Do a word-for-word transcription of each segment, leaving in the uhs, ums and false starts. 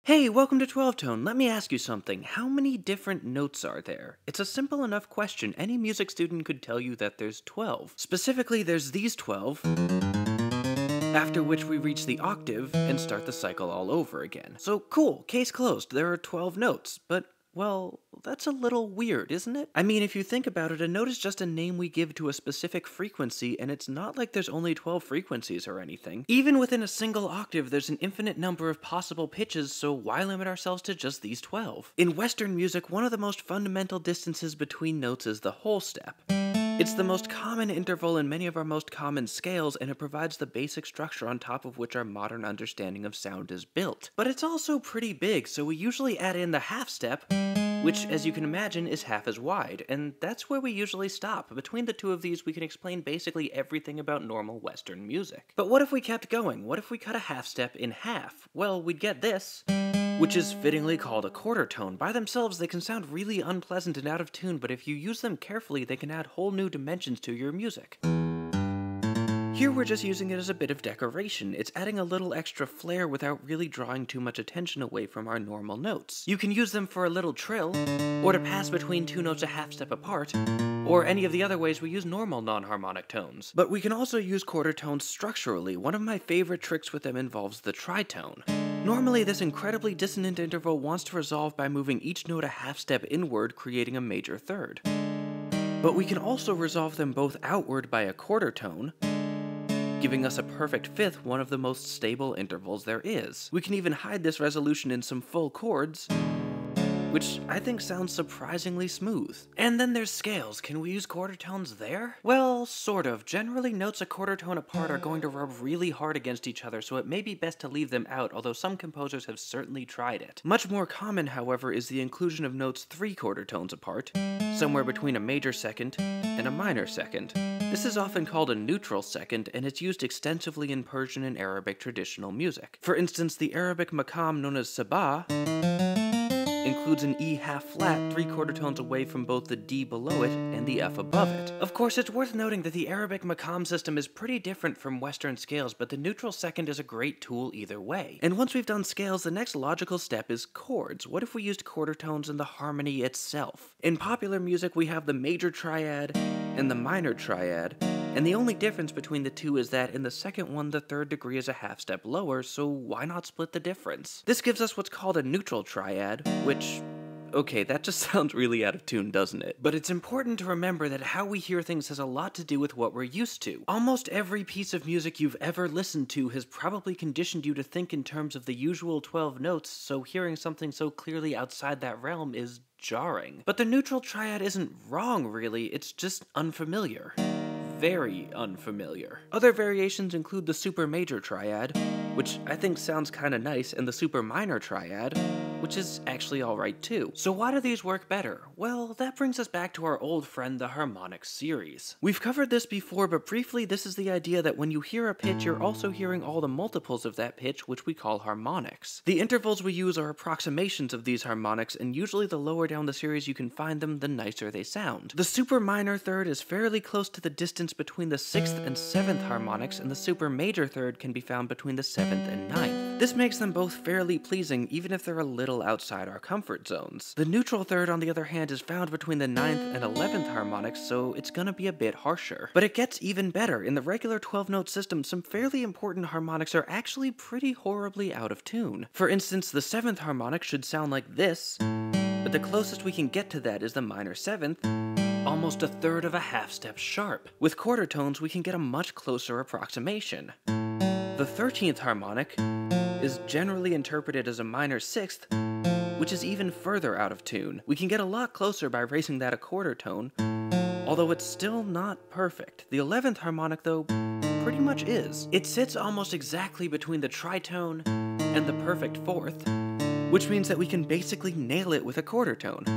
Hey, welcome to twelve tone. Let me ask you something. How many different notes are there? It's a simple enough question. Any music student could tell you that there's twelve. Specifically, there's these twelve, after which we reach the octave and start the cycle all over again. So cool, case closed. There are twelve notes, but well, that's a little weird, isn't it? I mean, if you think about it, a note is just a name we give to a specific frequency, and it's not like there's only twelve frequencies or anything. Even within a single octave, there's an infinite number of possible pitches, so why limit ourselves to just these twelve? In Western music, one of the most fundamental distances between notes is the whole step. It's the most common interval in many of our most common scales, and it provides the basic structure on top of which our modern understanding of sound is built. But it's also pretty big, so we usually add in the half step, which, as you can imagine, is half as wide, and that's where we usually stop. Between the two of these, we can explain basically everything about normal Western music. But what if we kept going? What if we cut a half step in half? Well, we'd get this, which is fittingly called a quarter tone. By themselves, they can sound really unpleasant and out of tune, but if you use them carefully, they can add whole new dimensions to your music. Here we're just using it as a bit of decoration. It's adding a little extra flair without really drawing too much attention away from our normal notes. You can use them for a little trill, or to pass between two notes a half step apart, or any of the other ways we use normal non-harmonic tones. But we can also use quarter tones structurally. One of my favorite tricks with them involves the tritone. Normally, this incredibly dissonant interval wants to resolve by moving each note a half step inward, creating a major third. But we can also resolve them both outward by a quarter tone, giving us a perfect fifth, one of the most stable intervals there is. We can even hide this resolution in some full chords, which I think sounds surprisingly smooth. And then there's scales. Can we use quarter tones there? Well, sort of. Generally, notes a quarter tone apart are going to rub really hard against each other, so it may be best to leave them out, although some composers have certainly tried it. Much more common, however, is the inclusion of notes three quarter tones apart, somewhere between a major second and a minor second. This is often called a neutral second, and it's used extensively in Persian and Arabic traditional music. For instance, the Arabic maqam known as sabah includes an E half flat three quarter tones away from both the D below it and the F above it. Of course, it's worth noting that the Arabic maqam system is pretty different from Western scales, but the neutral second is a great tool either way. And once we've done scales, the next logical step is chords. What if we used quarter tones in the harmony itself? In popular music, we have the major triad and the minor triad, and the only difference between the two is that in the second one, the third degree is a half step lower, so why not split the difference? This gives us what's called a neutral triad, which, okay, that just sounds really out of tune, doesn't it? But it's important to remember that how we hear things has a lot to do with what we're used to. Almost every piece of music you've ever listened to has probably conditioned you to think in terms of the usual twelve notes, so hearing something so clearly outside that realm is jarring. But the neutral triad isn't wrong, really, it's just unfamiliar. Very unfamiliar. Other variations include the super major triad, which I think sounds kinda nice, and the super minor triad, which is actually alright too. So why do these work better? Well, that brings us back to our old friend the harmonic series. We've covered this before, but briefly this is the idea that when you hear a pitch, you're also hearing all the multiples of that pitch, which we call harmonics. The intervals we use are approximations of these harmonics, and usually the lower down the series you can find them, the nicer they sound. The super minor third is fairly close to the distance between the sixth and seventh harmonics, and the super major third can be found between the seventh and ninth. This makes them both fairly pleasing, even if they're a little outside our comfort zones. The neutral third, on the other hand, is found between the ninth and eleventh harmonics, so it's gonna be a bit harsher. But it gets even better. In the regular twelve note system, some fairly important harmonics are actually pretty horribly out of tune. For instance, the seventh harmonic should sound like this, but the closest we can get to that is the minor seventh, almost a third of a half step sharp. With quarter tones, we can get a much closer approximation. The thirteenth harmonic is generally interpreted as a minor sixth, which is even further out of tune. We can get a lot closer by raising that a quarter tone, although it's still not perfect. The eleventh harmonic, though, pretty much is. It sits almost exactly between the tritone and the perfect fourth, which means that we can basically nail it with a quarter tone.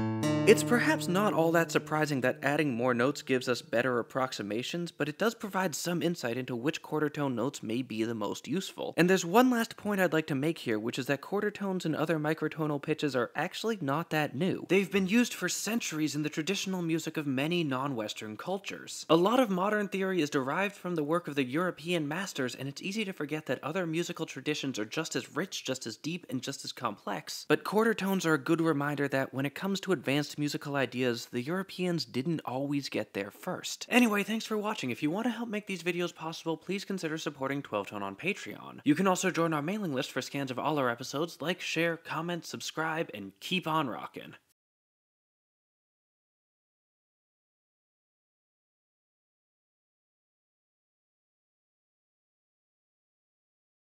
It's perhaps not all that surprising that adding more notes gives us better approximations, but it does provide some insight into which quarter tone notes may be the most useful. And there's one last point I'd like to make here, which is that quarter tones and other microtonal pitches are actually not that new. They've been used for centuries in the traditional music of many non-Western cultures. A lot of modern theory is derived from the work of the European masters, and it's easy to forget that other musical traditions are just as rich, just as deep, and just as complex. But quarter tones are a good reminder that when it comes to advanced musical ideas, the Europeans didn't always get there first. Anyway, thanks for watching. If you want to help make these videos possible, please consider supporting twelve tone on Patreon. You can also join our mailing list for scans of all our episodes. Like, share, comment, subscribe, and keep on rockin'.